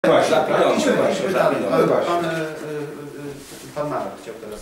Właśnie, pan Marek chciał teraz.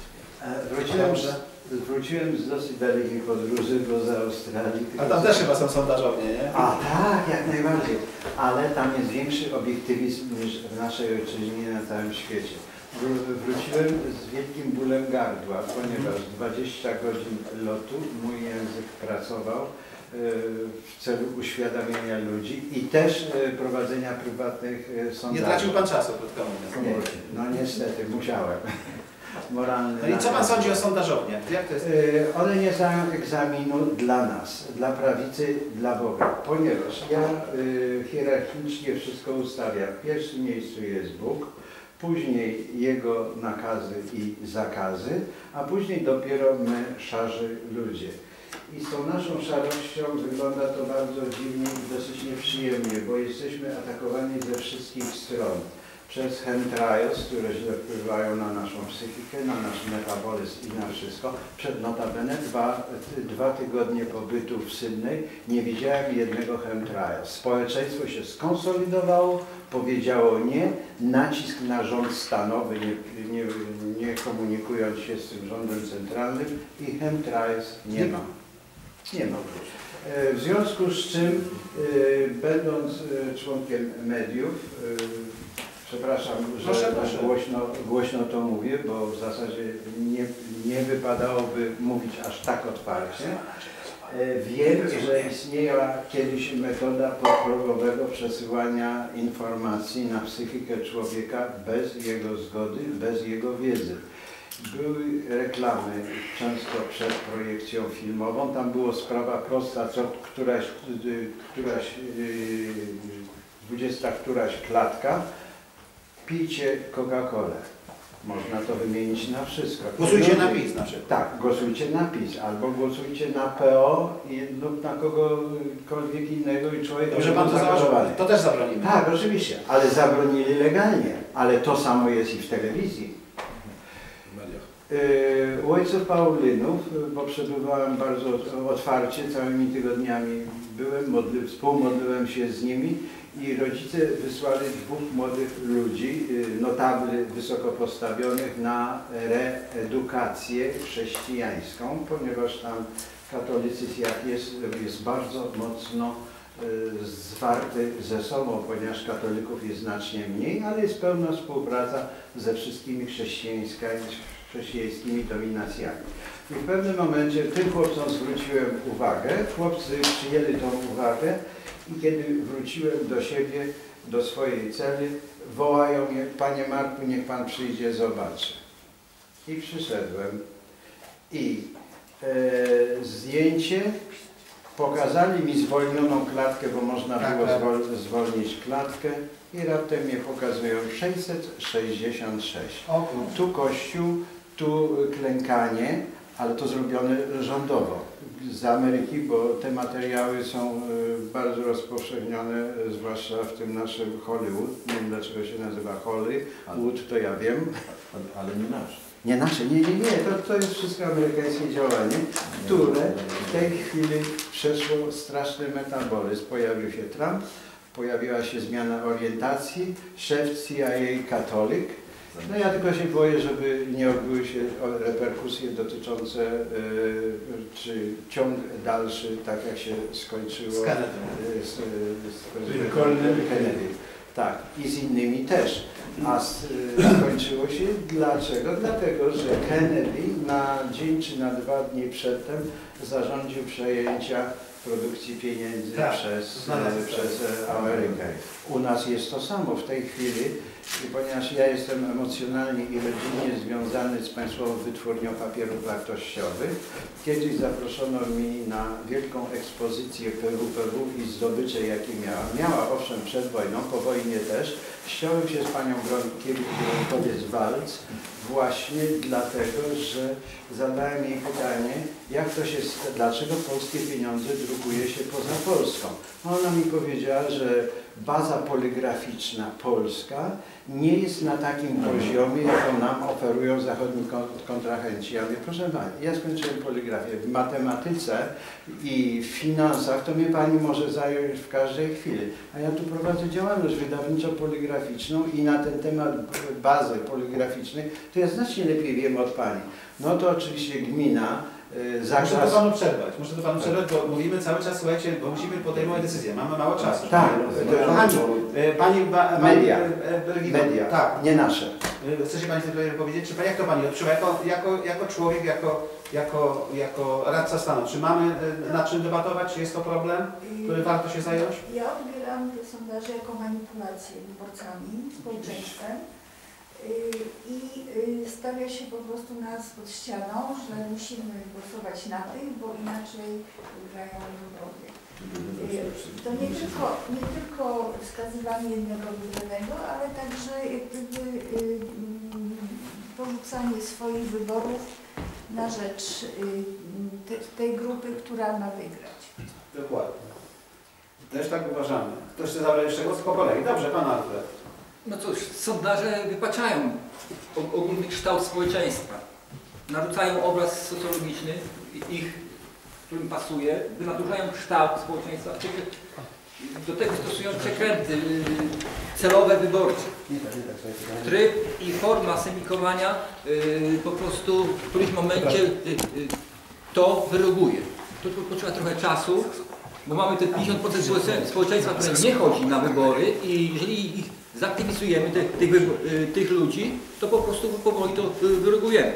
Wróciłem z dosyć dalekich podróży, bo z Australii. A tam też chyba są sondażownie, nie? A tak, jak najbardziej. Ale tam jest większy obiektywizm niż w naszej ojczyźnie na całym świecie. Wróciłem z wielkim bólem gardła, ponieważ 20 godzin lotu mój język pracował w celu uświadamiania ludzi i też prowadzenia prywatnych sondaży. Nie tracił pan czasu, krótko mówiąc. No niestety, musiałem. Moralny. No i co pan sądzi o sondażowniach? Jak to jest? One nie znają egzaminu dla nas, dla prawicy, dla Boga, ponieważ ja hierarchicznie wszystko ustawiam. W pierwszym miejscu jest Bóg, później Jego nakazy i zakazy, a później dopiero my, szarzy ludzie. I z tą naszą szarością wygląda to bardzo dziwnie i dosyć nieprzyjemnie, bo jesteśmy atakowani ze wszystkich stron. Przez chemtrails, które źle wpływają na naszą psychikę, na nasz metabolizm i na wszystko. Przed notabene dwa tygodnie pobytu w Sydney nie widziałem jednego chemtrails. Społeczeństwo się skonsolidowało, powiedziało nie, nacisk na rząd stanowy, nie komunikując się z tym rządem centralnym i chemtrails nie ma. Nie ma. W związku z czym, będąc członkiem mediów, przepraszam, że głośno to mówię, bo w zasadzie nie wypadałoby mówić aż tak otwarcie. Wiem, że istniała kiedyś metoda podprogowego przesyłania informacji na psychikę człowieka bez jego zgody, bez jego wiedzy. Były reklamy często przed projekcją filmową, tam była sprawa prosta, któraś klatka, pijcie Coca-Colę. Można to wymienić na wszystko. Głosujcie na PiS na przykład. Tak, głosujcie na PiS, albo głosujcie na PO lub na kogokolwiek innego i człowiek... Dobrze, pan to założył. To też zabronimy. Tak, oczywiście, ale zabronili legalnie, ale to samo jest i w telewizji. U ojców Paulynów, bo przebywałem bardzo otwarcie, całymi tygodniami byłem, współmodliłem się z nimi i rodzice wysłali dwóch młodych ludzi, notabli wysoko postawionych, na reedukację chrześcijańską, ponieważ tam katolicyzm jest bardzo mocno zwarty ze sobą, ponieważ katolików jest znacznie mniej, ale jest pełna współpraca ze wszystkimi chrześcijańskimi dominacjami. I w pewnym momencie tym chłopcom zwróciłem uwagę, chłopcy przyjęli tą uwagę i kiedy wróciłem do siebie, do swojej celi, wołają mnie: panie Marku, niech pan przyjdzie, zobaczy. I przyszedłem i zdjęcie, pokazali mi zwolnioną klatkę, bo można było zwolnić klatkę i raptem mnie pokazują 666. Tu kościół, tu klękanie, ale to zrobione rządowo z Ameryki, bo te materiały są bardzo rozpowszechnione, zwłaszcza w tym naszym Hollywood. Nie wiem, dlaczego się nazywa Hollywood, to ja wiem. Ale nie nasze. Nie nasze, nie. To jest wszystko amerykańskie działanie, które w tej chwili przeszło straszny metabolizm. Pojawił się Trump, pojawiła się zmiana orientacji, szef CIA katolik. No ja tylko się boję, żeby nie odbyły się reperkusje dotyczące czy ciąg dalszy, tak jak się skończyło z Kennedy. Tak, i z innymi też. A skończyło się dlaczego? Dlatego, że Kennedy na dzień czy na 2 dni przedtem zarządził przejęcia produkcji pieniędzy przez Amerykę. U nas jest to samo w tej chwili, ponieważ ja jestem emocjonalnie i rodzinnie związany z Państwową Wytwórnią Papierów Wartościowych. Kiedyś zaproszono mnie na wielką ekspozycję PWPW i zdobycze, jakie miała. Miała owszem przed wojną, po wojnie też. Ściąłem się z panią Gronkiewicz-Walc właśnie dlatego, że zadałem jej pytanie, dlaczego polskie pieniądze wyprodukuje się poza Polską. Ona mi powiedziała, że baza poligraficzna polska nie jest na takim poziomie, jaką nam oferują zachodni kontrahenci. Ja mówię, proszę Pani, ja skończyłem poligrafię w matematyce i w finansach, to mnie Pani może zająć w każdej chwili. A ja tu prowadzę działalność wydawniczo-poligraficzną i na ten temat bazy poligraficznej to ja znacznie lepiej wiem od Pani. No to oczywiście gmina Muszę do Panu przerwać, bo mówimy cały czas, słuchajcie, bo musimy podejmować decyzje, mamy mało czasu. Tak, Media. Media, tak. Nie nasze. Chce się Pani tutaj powiedzieć, czy jak to Pani odczuwa, jako człowiek, jako radca stanu, czy mamy nad czym debatować, czy jest to problem, który warto się zająć? Ja odbieram te sondaże jako manipulację wyborcami, społeczeństwem i stawia się po prostu nas pod ścianą, że musimy głosować na tych, bo inaczej wygrają wrogowie. To nie tylko wskazywanie jednego wybranego, ale także jak gdyby porzucanie swoich wyborów na rzecz tej grupy, która ma wygrać. Dokładnie. Też tak uważamy. Ktoś chce zabrać jeszcze głos po kolei. Dobrze, Pan Alfred. No cóż, sondaże wypaczają ogólny kształt społeczeństwa. Narzucają obraz socjologiczny, którym pasuje, wynaturzając kształt społeczeństwa. Do tego stosują przekręty celowe wyborcze. Tryb i forma semikowania po prostu w którymś momencie to wyroguje. To potrzeba trochę czasu, bo mamy te 50% społeczeństwa, które nie chodzi na wybory i jeżeli ich zaktywizujemy, tych ludzi, to po prostu powoli to wyrogujemy.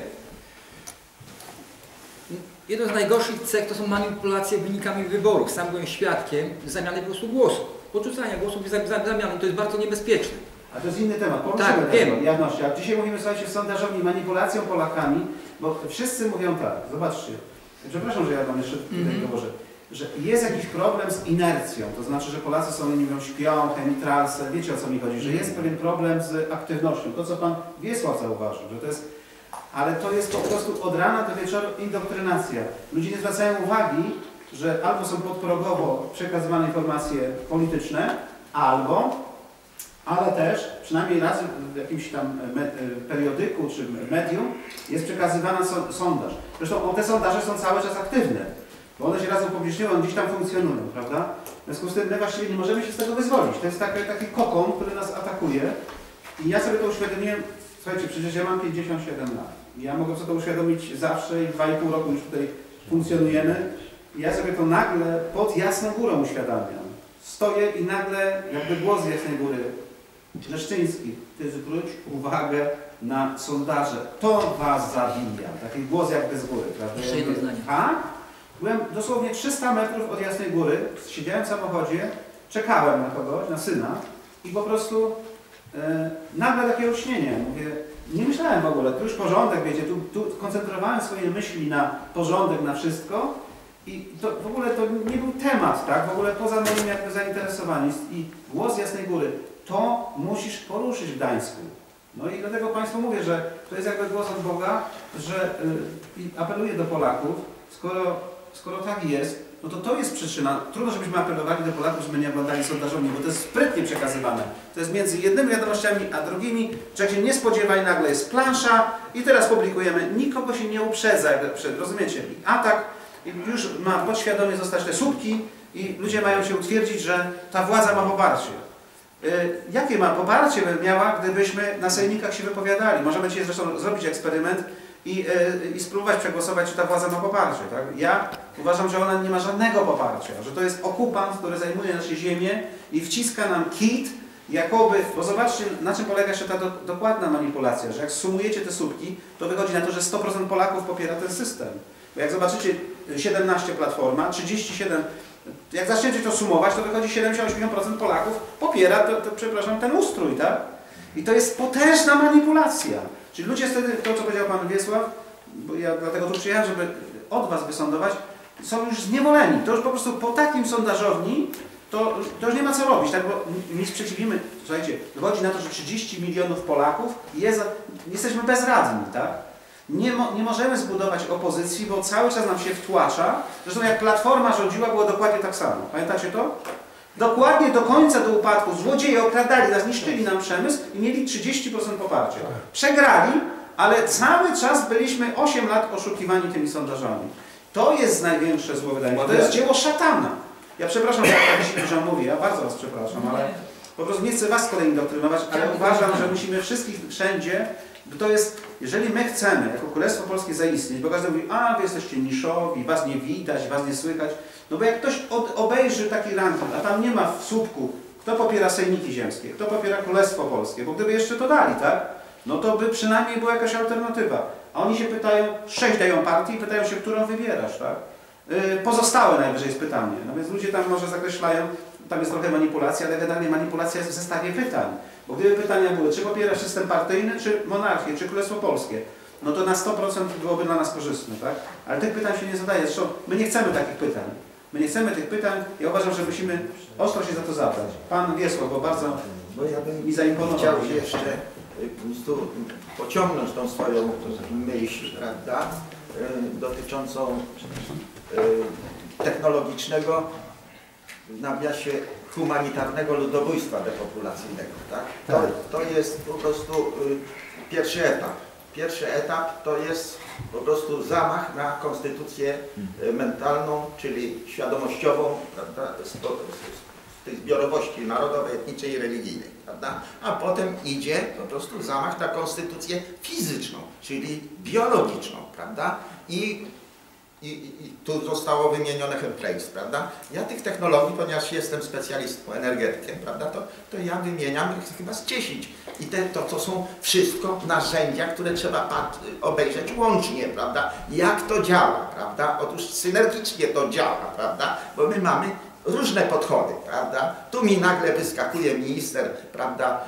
Jeden z najgorszych cech to są manipulacje wynikami wyborów. Sam byłem świadkiem zamiany po prostu głosów. Podrzucania głosów i zamiany. To jest bardzo niebezpieczne. A to jest inny temat. Poruszymy Tak, wiem. jawności. A dzisiaj mówimy, słuchajcie, sondażowni manipulacją Polakami, bo wszyscy mówią tak, zobaczcie, przepraszam, że ja Wam jeszcze tutaj dołożę, że jest jakiś problem z inercją, to znaczy, że Polacy są, nie wiem, śpią, chemitralse, wiecie o co mi chodzi, że jest pewien problem z aktywnością. To, co Pan Wiesław zauważył, że to jest, ale to jest po prostu od rana do wieczoru indoktrynacja. Ludzie nie zwracają uwagi, że albo są podprogowo przekazywane informacje polityczne, ale też przynajmniej raz w jakimś tam periodyku czy medium jest przekazywany sondaż. Zresztą te sondaże są cały czas aktywne, bo one się raz upubliczniły, one gdzieś tam funkcjonują, prawda? W związku z tym my właściwie nie możemy się z tego wyzwolić. To jest taki kokon, który nas atakuje i ja sobie to uświadomiłem, słuchajcie, przecież ja mam 57 lat. Ja mogę sobie to uświadomić zawsze i 2,5 roku już tutaj funkcjonujemy i ja sobie to nagle pod Jasną Górą uświadamiam. Stoję i nagle jakby głos z Jasnej Góry, Leszczyński, ty zwróć uwagę na sondaże. To was zabija. Taki głos jakby z góry, prawda? Jeszcze jedno zdanie. Tak? Byłem dosłownie 300 metrów od Jasnej Góry, siedziałem w samochodzie, czekałem na kogoś, na syna i po prostu nagle takie olśnienie. Mówię, nie myślałem w ogóle, tu już porządek, wiecie, tu koncentrowałem swoje myśli na porządek, na wszystko i to w ogóle to nie był temat, tak? W ogóle poza moim jakby zainteresowaniem. I głos Jasnej Góry, to musisz poruszyć w Gdańsku. No i dlatego Państwu mówię, że to jest jakby głos od Boga, że apeluję do Polaków, skoro tak jest, no to jest przyczyna. Trudno, żebyśmy apelowali do Polaków, żeby nie oglądali sondażowni, bo to jest sprytnie przekazywane. To jest między jednymi wiadomościami a drugimi, że jak się nie spodziewaj, nagle jest plansza i teraz publikujemy. Nikogo się nie uprzedza, rozumiecie? I atak, już ma podświadomie zostać te słupki i ludzie mają się utwierdzić, że ta władza ma poparcie. Jakie ma poparcie by miała, gdybyśmy na sejmikach się wypowiadali? Możemy dzisiaj zresztą zrobić eksperyment i spróbować przegłosować, czy ta władza ma poparcie. Tak? Ja uważam, że ona nie ma żadnego poparcia, że to jest okupant, który zajmuje nasze ziemię i wciska nam kit, jakoby, bo zobaczcie, na czym polega jeszcze ta dokładna manipulacja, że jak sumujecie te słupki, to wychodzi na to, że 100% Polaków popiera ten system. Bo jak zobaczycie 17 Platforma, 37, jak zaczniecie to sumować, to wychodzi 70-80% Polaków popiera przepraszam, ten ustrój, tak? I to jest potężna manipulacja. Czyli ludzie wtedy, to co powiedział Pan Wiesław, bo ja dlatego tu przyjechałem, żeby od Was wysądować, są już zniewoleni. To już po prostu po takim sondażowni to już nie ma co robić, tak? Bo nie sprzeciwimy, słuchajcie, wychodzi na to, że 30 milionów Polaków jesteśmy bezradni, tak? Nie możemy zbudować opozycji, bo cały czas nam się wtłacza. Zresztą jak Platforma rządziła, było dokładnie tak samo. Pamiętacie to? Dokładnie do końca, do upadku. Złodzieje okradali nas, niszczyli nam przemysł i mieli 30% poparcia. Przegrali, ale cały czas byliśmy 8 lat oszukiwani tymi sondażami. To jest największe zło, wydaje mi się. To jest dzieło szatana. Ja przepraszam, że tak dzisiaj dużo mówię, ja bardzo was przepraszam, ale po prostu nie chcę was z kolei indoktrynować, ale uważam, że musimy wszystkich wszędzie, bo to jest, jeżeli my chcemy jako Królestwo Polskie zaistnieć, bo każdy mówi, a wy jesteście niszowi, was nie widać, was nie słychać, no bo jak ktoś obejrzy taki ranking, a tam nie ma w słupku, kto popiera sejmiki ziemskie, kto popiera Królestwo Polskie, bo gdyby jeszcze to dali, tak, no to by przynajmniej była jakaś alternatywa. A oni się pytają, 6 dają partii i pytają się, którą wybierasz, tak? Pozostałe najwyżej jest pytanie. No więc ludzie tam może zakreślają, tam jest trochę manipulacja, ale generalnie manipulacja jest w zestawie pytań. Bo gdyby pytania były, czy popierasz system partyjny, czy monarchię, czy Królestwo Polskie, no to na 100% byłoby dla nas korzystne, tak? Ale tych pytań się nie zadaje. Zresztą my nie chcemy takich pytań. My nie chcemy tych pytań. Ja uważam, że musimy ostro się za to zabrać. Pan Wiesław, bo bardzo ja bym mi zaimponował. chciał jeszcze po prostu pociągnąć tą swoją myśl, prawda, dotyczącą technologicznego, w nawiasie humanitarnego ludobójstwa depopulacyjnego. Tak? To jest po prostu pierwszy etap. Pierwszy etap to jest po prostu zamach na konstytucję mentalną, czyli świadomościową, prawda, z tej zbiorowości narodowej, etniczej i religijnej. Prawda? A potem idzie po prostu zamach na konstytucję fizyczną, czyli biologiczną. Prawda? I tu zostało wymienione Chemtrails, prawda? Ja tych technologii, ponieważ jestem specjalistą, energetykiem, prawda, to ja wymieniam chyba z 10. I to są wszystko narzędzia, które trzeba obejrzeć łącznie, prawda? Jak to działa, prawda? Otóż synergicznie to działa, prawda? Bo my mamy różne podchody, prawda? Tu mi nagle wyskakuje minister, prawda,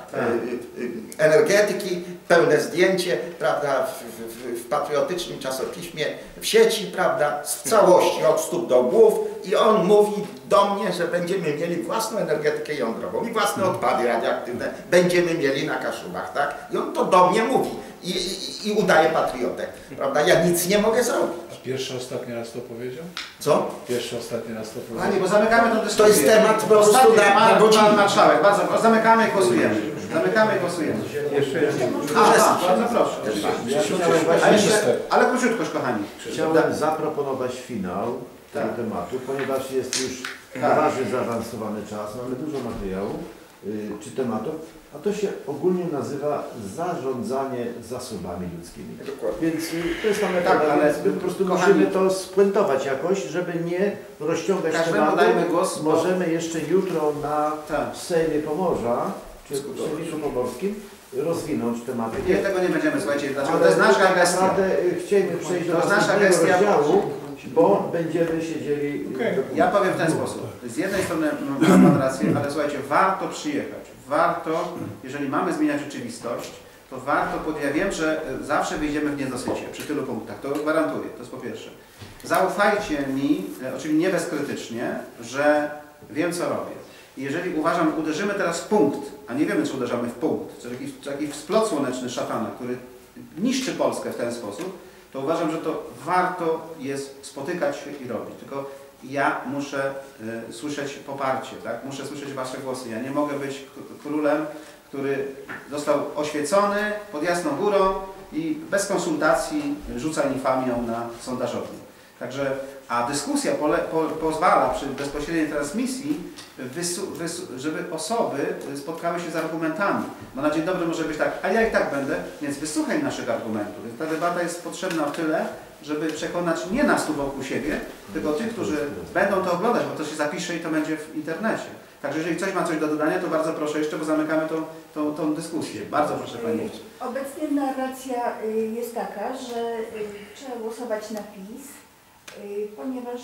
energetyki, pełne zdjęcie, prawda, w patriotycznym czasopiśmie w sieci, prawda, z całości od stóp do głów i on mówi do mnie, że będziemy mieli własną energetykę jądrową i własne odpady radioaktywne będziemy mieli na Kaszubach, tak? I on to do mnie mówi i udaje patriotę, prawda? Ja nic nie mogę zrobić. Pierwszy, ostatni raz to powiedział? Co? Pierwszy, ostatni raz to powiedział. Panie, bo zamykamy tę dyskusję. To jest temat po prostu na godzinę. Pan marszałek, bardzo proszę. Zamykamy i głosujemy. Zamykamy i głosujemy. Bardzo proszę. Ale króciutkoś, kochani. Chciałem zaproponować finał tego tematu, ponieważ jest już poważnie zaawansowany czas, mamy dużo materiału czy tematów, a to się ogólnie nazywa zarządzanie zasobami ludzkimi. Więc to jest tam metoda, ale po prostu musimy to spuentować jakoś, żeby nie rozciągać tematu. Dajmy głos, możemy jeszcze jutro na Sejmie Pomorza, czy w Sejmiku Pomorskim, rozwinąć tematy. Nie, tego nie będziemy, słuchajcie, dlaczego? To jest nasza gestia. Naprawdę chcielibyśmy przejść do następnego rozdziału, bo będziemy siedzieli... Ja powiem w ten sposób. Z jednej strony mam rację, ale słuchajcie, warto przyjechać. Warto, jeżeli mamy zmieniać rzeczywistość, to warto, ja wiem, że zawsze wyjdziemy w niedosycie przy tylu punktach, to gwarantuję, to jest po pierwsze. Zaufajcie mi, oczywiście nie bezkrytycznie, że wiem, co robię. I jeżeli uderzymy teraz w punkt, a nie wiemy, czy uderzamy w punkt, czy jakiś splot słoneczny szatana, który niszczy Polskę w ten sposób, to uważam, że to warto jest spotykać się i robić. Tylko ja muszę słyszeć poparcie, tak? Muszę słyszeć wasze głosy. Ja nie mogę być królem, który został oświecony pod jasną górą i bez konsultacji rzuca infamią na sondażownię. Także, a dyskusja pozwala przy bezpośredniej transmisji, żeby osoby spotkały się z argumentami. Bo na dzień dobry może być tak, a ja i tak będę, więc wysłuchaj naszych argumentów. Więc ta debata jest potrzebna o tyle, żeby przekonać nie nas tu wokół siebie, tylko tych, którzy będą to oglądać, bo to się zapisze i to będzie w internecie. Także jeżeli ktoś ma coś do dodania, to bardzo proszę jeszcze, bo zamykamy tą dyskusję. Bardzo proszę Pani. Obecnie narracja jest taka, że trzeba głosować na PiS, ponieważ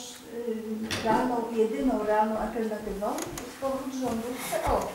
jedyną realną alternatywą jest powrót rządu PO.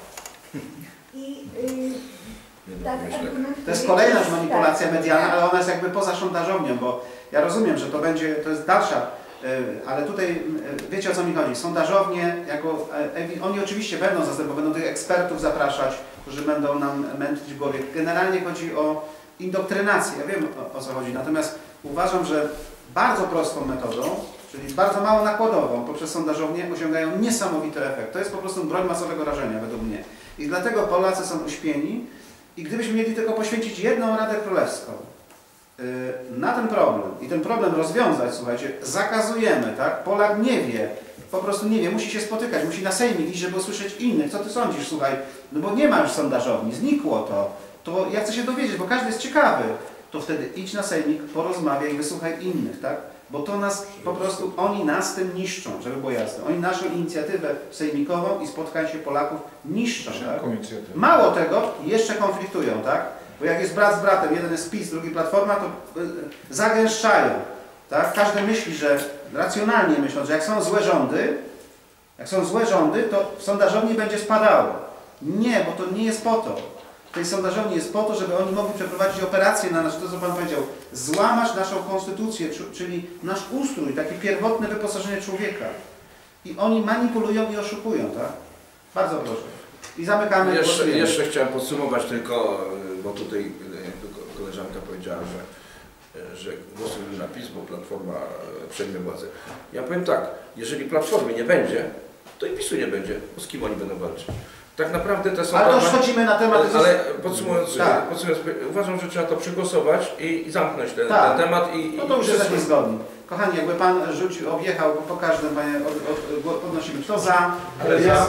I tak argumentuje... To jest kolejna manipulacja medialna, ale ona jest jakby poza sondażownią, bo ja rozumiem, że to jest dalsza Ale tutaj wiecie, o co mi chodzi. Sondażownie, oni oczywiście będą zastępować, będą tych ekspertów zapraszać, którzy będą nam męczyć w głowie. Generalnie chodzi o indoktrynację. Ja wiem, o co chodzi. Natomiast uważam, że bardzo prostą metodą, czyli bardzo mało nakładową, poprzez sondażownię osiągają niesamowity efekt. To jest po prostu broń masowego rażenia według mnie. I dlatego Polacy są uśpieni. I gdybyśmy mieli tylko poświęcić jedną Radę Królewską na ten problem i ten problem rozwiązać, słuchajcie, zakazujemy, tak? Polak nie wie, po prostu nie wie, musi się spotykać, musi na sejmik iść, żeby usłyszeć innych. Co ty sądzisz, słuchaj, no bo nie ma już sondażowni, znikło to ja chcę się dowiedzieć, bo każdy jest ciekawy. To wtedy idź na sejmik, porozmawiaj, wysłuchaj innych, tak? Bo to nas, po prostu oni nas tym niszczą, żeby było jasne. Oni naszą inicjatywę sejmikową i spotkanie się Polaków niszczą, tak? Mało tego, jeszcze konfliktują, tak? Bo jak jest brat z bratem, jeden jest PiS, drugi Platforma, to zagęszczają, tak? Każdy myśli, że racjonalnie myśląc, że jak są złe rządy, to w sondażowni będzie spadało. Nie, bo to nie jest po to. W tej sondażowni jest po to, żeby oni mogli przeprowadzić operację na nasz, to co Pan powiedział, złamać naszą konstytucję, czyli nasz ustrój, takie pierwotne wyposażenie człowieka. I oni manipulują i oszukują, tak? Bardzo proszę. I zamykamy. Jeszcze chciałem podsumować tylko, bo tutaj koleżanka powiedziała, że głosujemy na PiS, bo Platforma przejmie władzę. Ja powiem tak, jeżeli Platformy nie będzie, to i PiS-u nie będzie, bo z kim oni będą walczyć? Tak naprawdę te są... Ale to już chodzimy na temat... Ale podsumując, uważam, że trzeba to przegłosować i zamknąć ten temat. No to już jesteśmy zgodni. Kochani, jakby Pan objechał po każdym, Panie, podnosimy. Kto za? Ale ja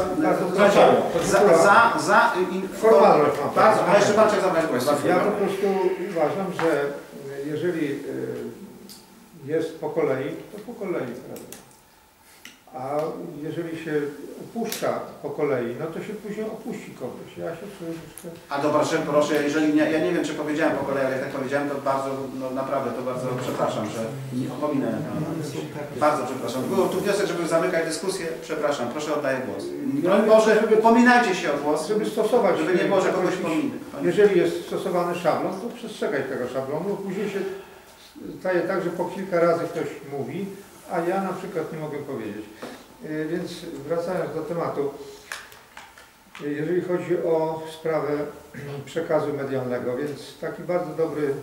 formalność mam. Bardzo, a jeszcze Pan chciał zabrać głos. Ja po prostu uważam, że jeżeli jest po kolei, to po kolei, prawda? A jeżeli się opuszcza po kolei, no to się później opuści kogoś. Ja się czuję, że... A dobra, proszę, jeżeli nie, ja nie wiem, czy powiedziałem po kolei, ale jak tak powiedziałem, to bardzo, no naprawdę, to bardzo przepraszam, że nie pominąłem. Bardzo przepraszam. Było tu wniosek, żeby zamykać dyskusję. Przepraszam, proszę, oddaję głos. Broń Boże, upominajcie się o głos, żeby stosować, żeby nie było, że kogoś pominę. Jeżeli jest stosowany szablon, to przestrzegaj tego szablonu. Później się staje tak, że po kilka razy ktoś mówi, a ja na przykład nie mogę powiedzieć. Więc wracając do tematu, jeżeli chodzi o sprawę przekazu medialnego, więc taki bardzo dobry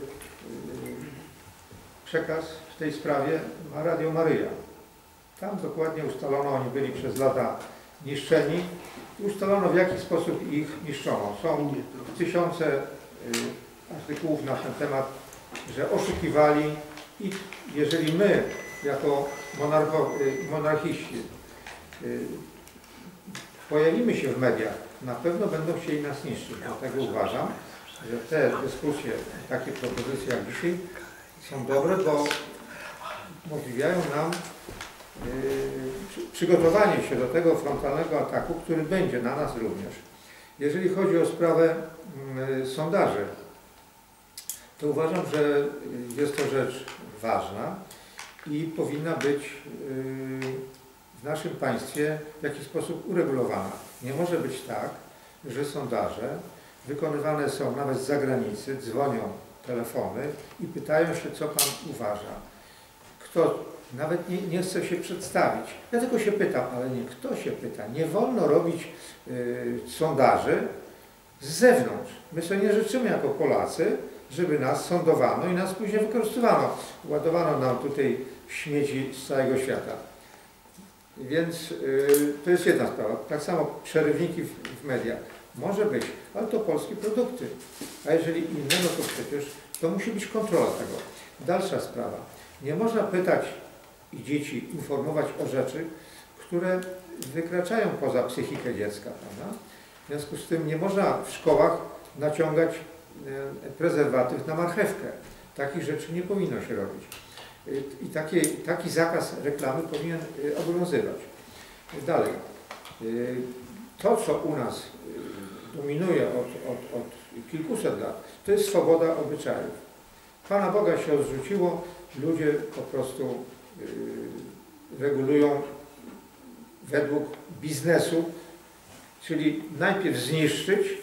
przekaz w tej sprawie ma Radio Maryja. Tam dokładnie ustalono, oni byli przez lata niszczeni, ustalono w jaki sposób ich niszczono. Są tysiące artykułów na ten temat, że oszukiwali i jeżeli my jako monarchiści pojawimy się w mediach, na pewno będą chcieli nas niszczyć. Dlatego uważam, że te dyskusje, takie propozycje jak dzisiaj są dobre, bo umożliwiają nam przygotowanie się do tego frontalnego ataku, który będzie na nas również. Jeżeli chodzi o sprawę sondaży, to uważam, że jest to rzecz ważna i powinna być w naszym państwie w jakiś sposób uregulowana. Nie może być tak, że sondaże wykonywane są nawet z zagranicy, dzwonią telefony i pytają się, co Pan uważa. Kto nawet nie chce się przedstawić. Ja tylko się pytam, ale nie kto się pyta. Nie wolno robić sondaży z zewnątrz. My sobie nie życzymy jako Polacy, żeby nas sądowano i nas później wykorzystywano. Ładowano nam tutaj śmieci z całego świata. Więc to jest jedna sprawa. Tak samo przerywniki w mediach. Może być, ale to polskie produkty. A jeżeli inne, no to przecież to musi być kontrola tego. Dalsza sprawa. Nie można pytać i dzieci informować o rzeczy, które wykraczają poza psychikę dziecka, prawda? W związku z tym nie można w szkołach naciągać prezerwatyw na marchewkę. Takich rzeczy nie powinno się robić. I taki zakaz reklamy powinien obowiązywać. Dalej. To, co u nas dominuje od kilkuset lat, to jest swoboda obyczajów. Pana Boga się odrzuciło, ludzie po prostu regulują według biznesu, czyli najpierw zniszczyć,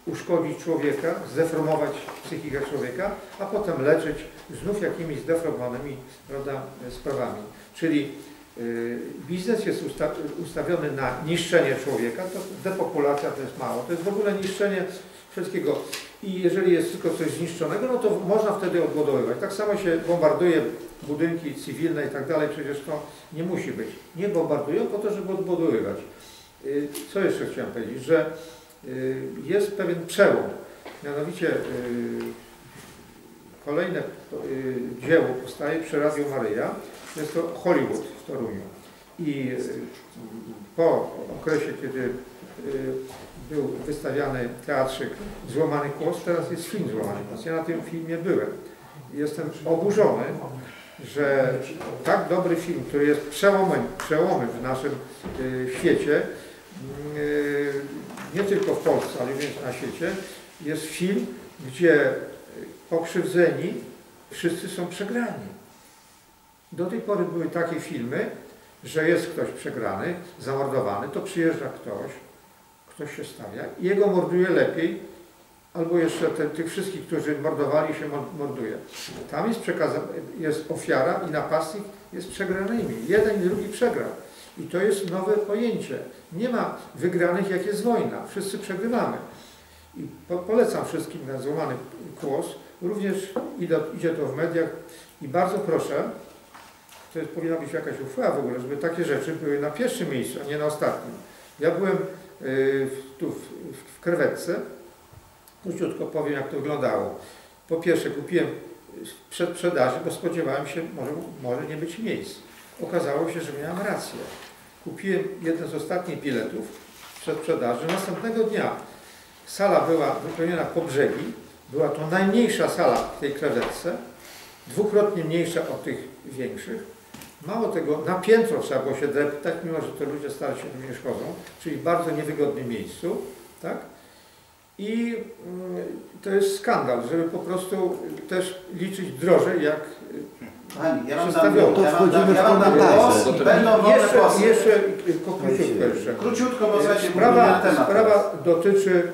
uszkodzić człowieka, zdeformować psychikę człowieka, a potem leczyć znów jakimiś zdeformowanymi, prawda, sprawami. Czyli biznes jest ustawiony na niszczenie człowieka, to depopulacja to jest mało, to jest w ogóle niszczenie wszystkiego. I jeżeli jest tylko coś zniszczonego, no to można wtedy odbudowywać. Tak samo się bombarduje budynki cywilne i tak dalej, przecież to nie musi być. Nie bombardują po to, żeby odbudowywać. Co jeszcze chciałem powiedzieć, że jest pewien przełom, mianowicie kolejne dzieło powstaje przy Radiu Maryja, jest to Hollywood w Toruniu. I po okresie, kiedy był wystawiany teatrzyk Złamany Kłos, teraz jest film Złamany Kłos. Ja na tym filmie byłem. Jestem oburzony, że tak dobry film, który jest przełomem w naszym świecie, nie tylko w Polsce, ale również na świecie, jest film, gdzie pokrzywdzeni wszyscy są przegrani. Do tej pory były takie filmy, że jest ktoś przegrany, zamordowany, to przyjeżdża ktoś się stawia i jego morduje lepiej, albo jeszcze tych wszystkich, którzy mordowali, się morduje. Tam jest ofiara i napastnik jest przegranymi. Jeden i drugi przegrał. I to jest nowe pojęcie. Nie ma wygranych, jak jest wojna. Wszyscy przegrywamy. I polecam wszystkim na Złamany Kłos. Również idzie to w mediach i bardzo proszę, to powinna być jakaś uchwała w ogóle, żeby takie rzeczy były na pierwszym miejscu, a nie na ostatnim. Ja byłem tu w krewetce, króciutko powiem, jak to wyglądało. Po pierwsze kupiłem w przedsprzedaży, bo spodziewałem się, może nie być miejsc. Okazało się, że miałem rację. Kupiłem jeden z ostatnich biletów w przedsprzedaży. Następnego dnia sala była wypełniona po brzegi. Była to najmniejsza sala w tej krewetce, dwukrotnie mniejsza od tych większych. Mało tego, na piętro trzeba było się dreptać, mimo że te ludzie starsi się nie szkodzą, czyli w bardzo niewygodnym miejscu, tak? I to jest skandal, żeby po prostu też liczyć drożej, jak Jeszcze króciutko, bo sprawa dotyczy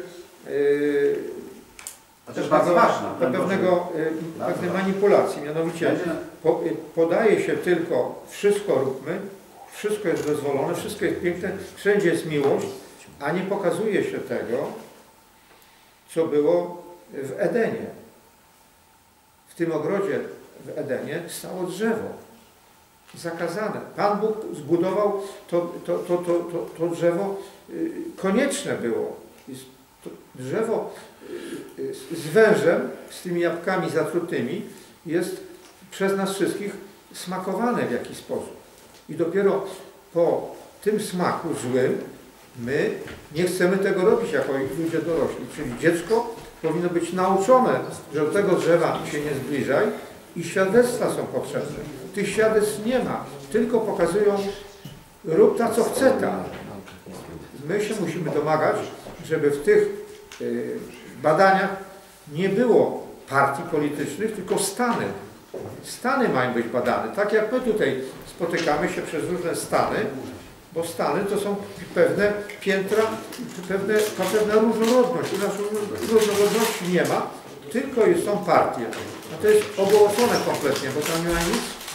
bardzo ważna, pewnej manipulacji, mianowicie podaje się tylko wszystko róbmy, wszystko jest dozwolone, wszystko jest piękne, wszędzie jest miłość, a nie pokazuje się tego, co było w Edenie. W tym ogrodzie w Edenie stało drzewo zakazane. Pan Bóg zbudował to drzewo, konieczne było. To drzewo z wężem, z tymi jabłkami zatrutymi jest przez nas wszystkich smakowane w jakiś sposób. I dopiero po tym smaku złym my nie chcemy tego robić jako ludzie dorośli. Czyli dziecko powinno być nauczone, że do tego drzewa się nie zbliżaj i świadectwa są potrzebne. Tych świadectw nie ma, tylko pokazują rób ta, co chce ta. My się musimy domagać, żeby w tych badaniach nie było partii politycznych, tylko stany. Stany mają być badane. Tak jak my tutaj spotykamy się przez różne stany, bo stany to są pewne piętra, pewna różnorodność. U nas różnorodności nie ma, tylko są partie. A to jest ogołocone kompletnie, bo tam nie ma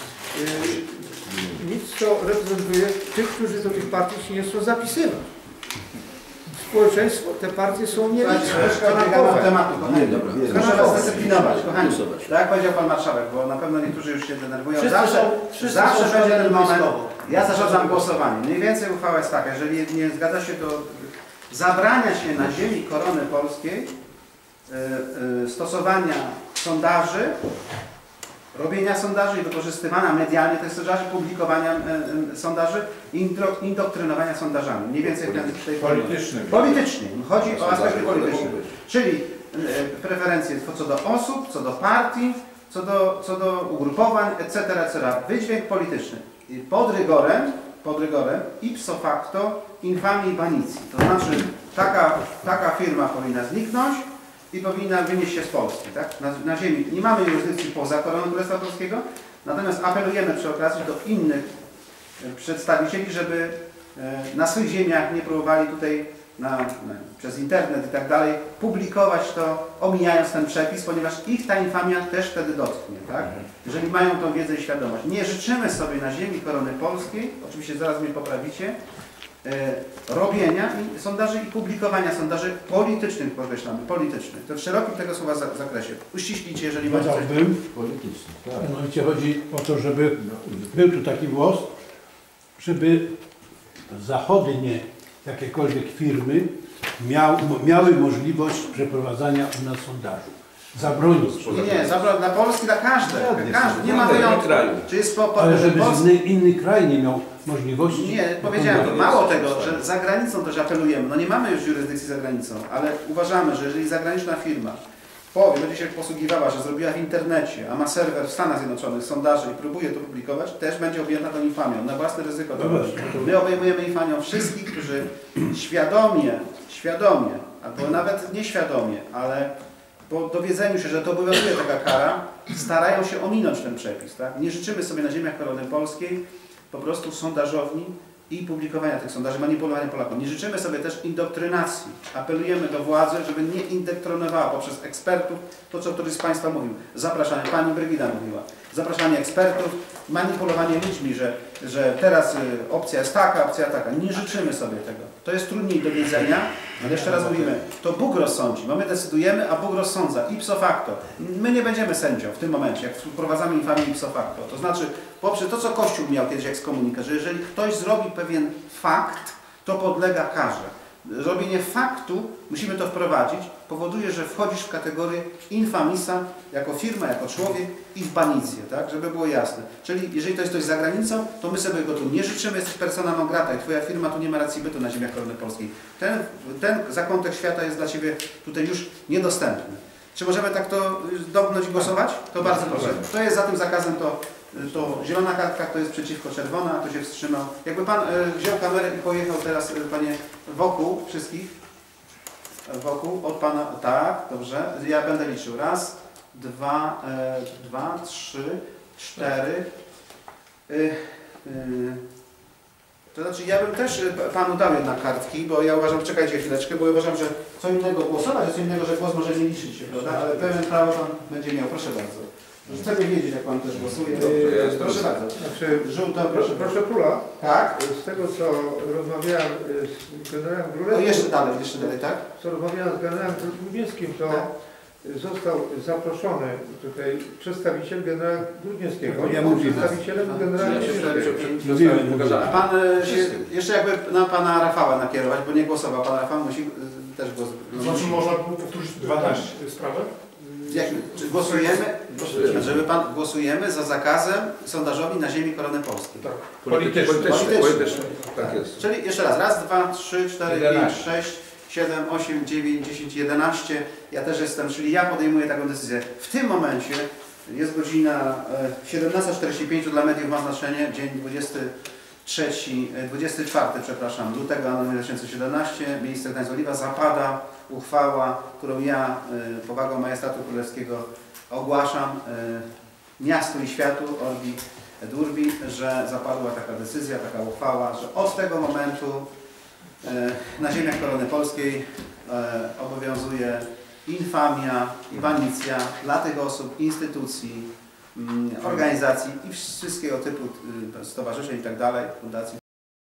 nic, co reprezentuje tych, którzy do tych partii się nie chcą zapisywać. Społeczeństwo, te partie są nieliczne. Proszę was dyscyplinować, kochani. Tak jak powiedział pan marszałek, bo na pewno niektórzy już się denerwują. Zawsze będzie ten moment. Ja zarządzam głosowanie. Mniej więcej uchwała jest taka, jeżeli nie zgadza się do zabrania się na ziemi korony polskiej stosowania sondaży, robienia sondaży i wykorzystywania medialnie tych sondaży, publikowania sondaży i indoktrynowania sondażami. Mniej więcej w tej politycznej. Chodzi o aspekty polityczne. Czyli preferencje co do osób, co do partii, co do ugrupowań, etc., etc. Wydźwięk polityczny. Pod rygorem ipso facto infamii banicji. To znaczy taka firma powinna zniknąć i powinna wynieść się z Polski, tak? Na ziemi. Nie mamy jurysdykcji poza koroną Królestwa Polskiego, natomiast apelujemy przy okazji do innych przedstawicieli, żeby na swych ziemiach nie próbowali tutaj przez internet i tak dalej, publikować to, omijając ten przepis, ponieważ ich ta infamia też wtedy dotknie, tak? Jeżeli mają tą wiedzę i świadomość. Nie życzymy sobie na ziemi Korony Polskiej, oczywiście zaraz mnie poprawicie, robienia sondaży i publikowania sondaży politycznych, podkreślamy, politycznych. To w szerokim tego słowa zakresie. Uściślijcie, jeżeli macie coś. Polityczny, tak. Mianowicie chodzi o to, żeby był tu taki głos, żeby zachodnie jakiekolwiek firmy miały możliwość przeprowadzania u nas sondażu. Zabronić. Nie, dla Polski, dla każdego. Nie ma wyjątku. Czy jest Ale żeby inny kraj nie miał możliwości. Nie, powiedziałem to. Mało tego, że za granicą też apelujemy. No nie mamy już jurysdykcji za granicą, ale uważamy, że jeżeli zagraniczna firma będzie się posługiwała, że zrobiła w internecie, a ma serwer w Stanach Zjednoczonych sondaży i próbuje to publikować, też będzie objęta tą infamią. Na własne ryzyko to robi. My obejmujemy infamią wszystkich, którzy świadomie, albo nawet nieświadomie, ale po dowiedzeniu się, że to obowiązuje taka kara, starają się ominąć ten przepis. Tak? Nie życzymy sobie na ziemiach Korony Polskiej po prostu sondażowni i publikowania tych sondaży, manipulowania Polaków. Nie życzymy sobie też indoktrynacji. Apelujemy do władzy, żeby nie indoktrynowała poprzez ekspertów to, co któryś z Państwa mówił. Zapraszanie, Pani Brygida mówiła, zapraszanie ekspertów, manipulowanie ludźmi, że teraz opcja jest taka, opcja taka. Nie życzymy sobie tego. To jest trudniej do wiedzenia, ale jeszcze raz mówimy, to Bóg rozsądzi, bo my decydujemy, a Bóg rozsądza, ipso facto. My nie będziemy sędzią w tym momencie, jak wprowadzamy infamię ipso facto. To znaczy, poprzez to, co Kościół miał kiedyś ekskomunikę, że jeżeli ktoś zrobi pewien fakt, to podlega karze. Robienie faktu, musimy to wprowadzić, powoduje, że wchodzisz w kategorię infamisa jako firma, jako człowiek i w banicję, tak? Żeby było jasne. Czyli jeżeli to jest ktoś za granicą, to my sobie go tu nie życzymy, jesteś persona non grata i Twoja firma tu nie ma racji bytu na ziemiach Korony Polskiej. Ten zakątek świata jest dla Ciebie tutaj już niedostępny. Czy możemy tak to domknąć i głosować? To bardzo proszę. Kto jest za tym zakazem, to zielona kartka, kto jest przeciwko czerwona, to się wstrzymał. Jakby Pan wziął kamerę i pojechał teraz, Panie, wokół wszystkich. Wokół, od Pana, tak, dobrze. Ja będę liczył. Raz, dwa, 3, 4. To znaczy, ja bym też Panu dał jednak kartki, bo ja uważam, czekajcie chwileczkę, bo ja uważam, że co innego głosować, a co innego, że głos może nie liczyć się, prawda? Ale pełen prawo Pan będzie miał. Proszę bardzo. Chcemy wiedzieć, jak Pan też głosuje. Proszę bardzo. Znaczy, żółto, proszę. Pula, tak? Z tego, co rozmawiałem z generałem Grudniewskim, jeszcze dalej, tak? Co rozmawiałem z generałem Grudniewskim, to został zaproszony tutaj przedstawiciel generała Grudniewskiego. Ja mówiłem. Przedstawicielem generała Mówiłem. Pan jeszcze jakby na Pana Rafała nakierować, bo nie głosował. Pan Rafał musi też głosować. Znaczy można powtórzyć 12 sprawę? Czy głosujemy, żeby Pan głosujemy za zakazem sondażowi na ziemi Korony Polskiej? Tak. Polityczny. Tak jest. Czyli jeszcze raz. Raz, dwa, 3, 4, 5, 6, 7, 8, 9, 10, 11. Ja też jestem, czyli ja podejmuję taką decyzję. W tym momencie jest godzina 17:45, dla mediów ma znaczenie, dzień 24, przepraszam, lutego 2017, miejsce Gdańsk-Oliwa, zapada uchwała, którą ja powagą Majestatu Królewskiego ogłaszam miastu i światu, Orbi et Urbi, że zapadła taka decyzja, taka uchwała, że od tego momentu na ziemiach Korony Polskiej obowiązuje infamia i banicja dla tych osób, instytucji, organizacji i wszystkiego typu stowarzyszeń i tak dalej, fundacji.